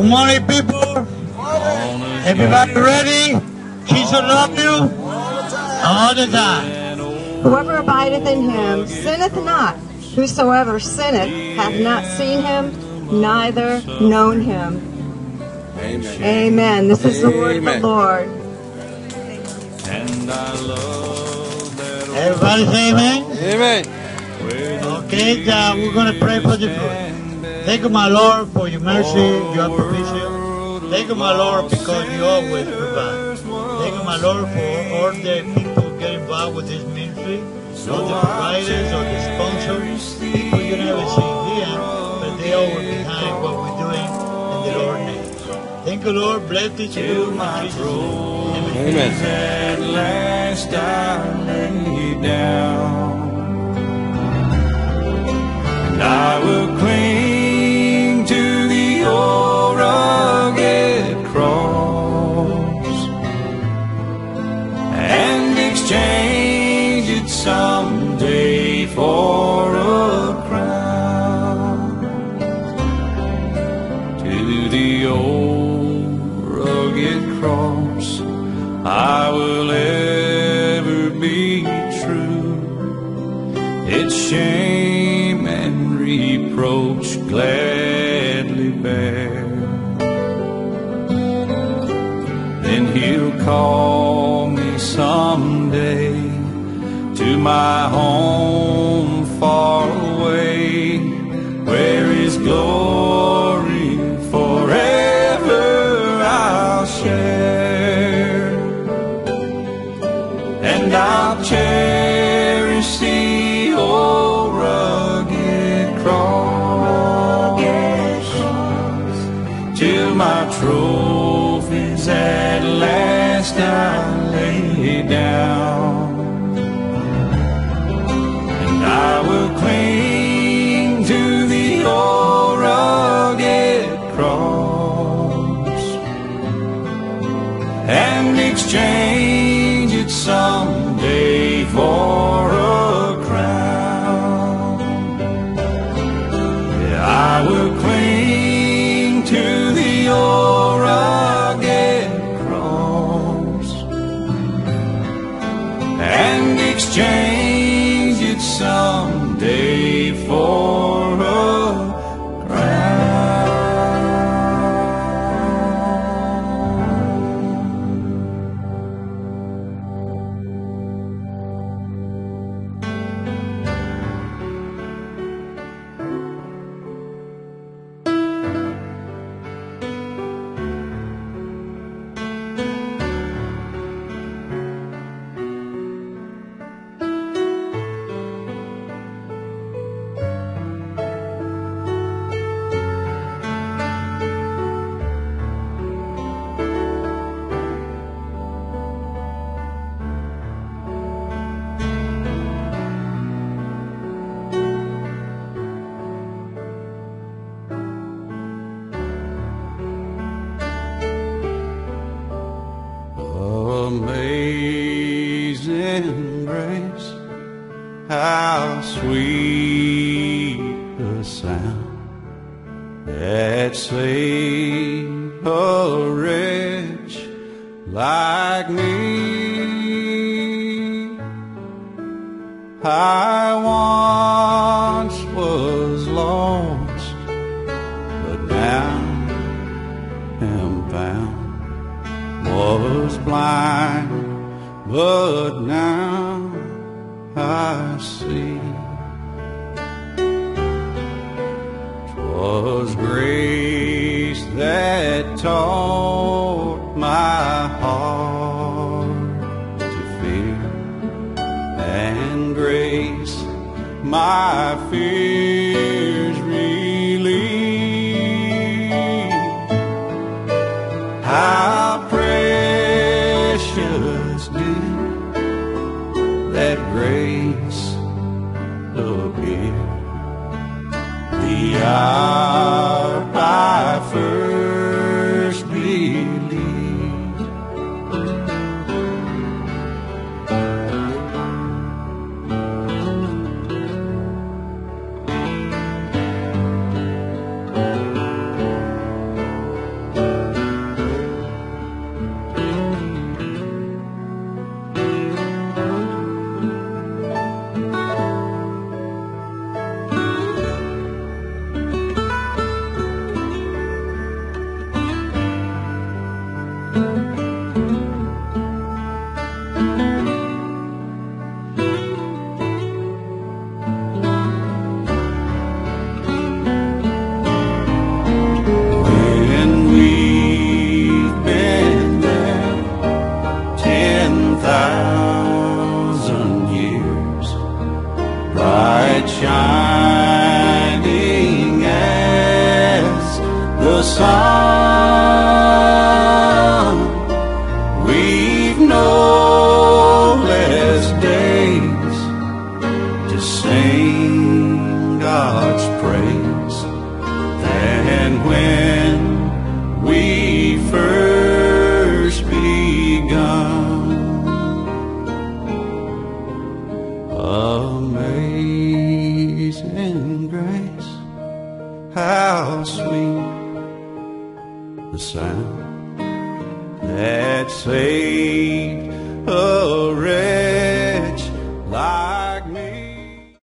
morning, people. Everybody ready? Jesus love you all the time. Whoever abideth in him sinneth not. Whosoever sinneth hath not seen him, neither known him. Amen. Amen. This is the word of the Lord. And I love that old Everybody say amen. Amen. Okay, we're going to pray for the food. Thank you, my Lord, for your mercy, your provision. Thank you, my Lord, because you always provide. Thank you, my Lord, for all the people getting involved with this ministry, all the providers, all the sponsors, people you never see here, but they always behind what we're doing in the Lord's name. Thank you, Lord. Bless each of you in Jesus' name. Amen. at last I lay down, and I will cling to the old rugged cross and exchange it someday for a crown. To the old rugged cross I will ever be true. Its shame and reproach gladly bear. Then he'll call me someday to my home far away, where his glory forever I'll share. And I'll cherish the old rugged cross till my trophies at last I lay down. And I will cling to the old rugged cross and exchange it someday for a crown. Yeah, I will cling to the old rugged cross and exchange it someday for a crown. Amazing grace, how sweet the sound that saved a wretch like me. I once was lost, but now am found. Was blind, but now I see. 'Twas grace that taught my heart to fear, and grace my fears relieved. How precious did that grace appear the hour I first believed. bright shining as the sun. We've no less days to sing God's praise than when we first begun. Amazing grace, how sweet the sound that saved a wretch